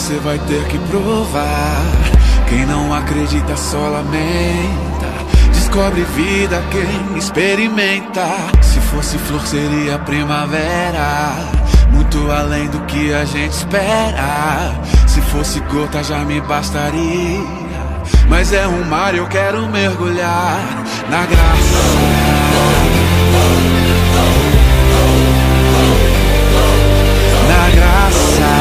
você vai ter que provar. Quem não acredita só lamenta. Descobre vida quem experimenta. Se fosse flor seria primavera, muito além do que a gente espera. Se fosse gota já me bastaria, mas é um mar, eu quero mergulhar na graça. Na graça.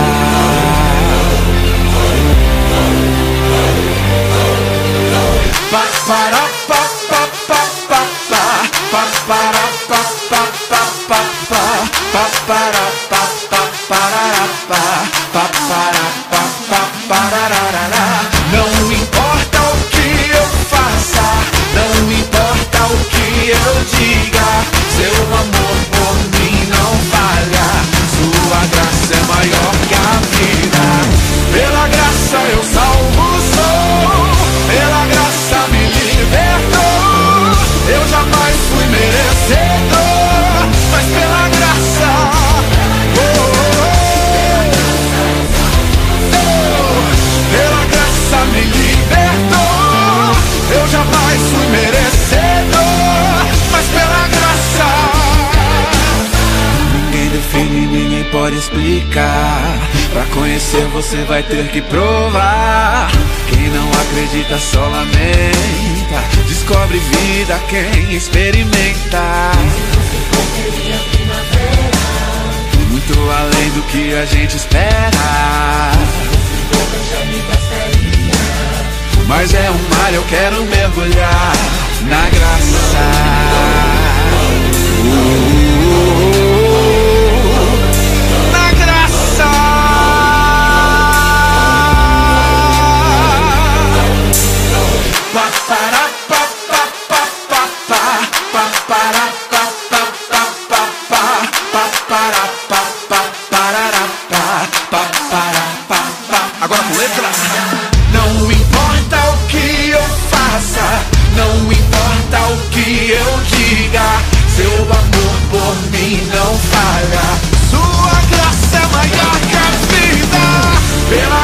Pa para pa pa pa pa pa pa para pa pa pa pa pa pa para pa pa para pa pa para pa pa pararara. Não importa o que eu faça, não importa o que eu diga, seu amor por mim não falha. Sua graça é maior que a vida. Pela graça eu salvo sou, pela graça me libertou. Eu jamais fui merecedor, mas pela graça, pela graça me libertou. Eu jamais fui merecedor, mas pela graça. Ninguém define, ninguém pode explicar. Pra conhecer você vai ter que provar. Quem não acredita só lamenta. Descobre vida quem experimenta. Muito além do que a gente espera, mas é um mar, eu quero mergulhar na graça. Na graça. Pa para pa pa pa pa pa pa para pa pa pa pa pa pa para pa pa parará pa pa para pa pa. Agora com letra. Não importa o que eu faça, não importa o que eu diga, seu amor por mim não falha. Sua graça é maior que a vida. Pela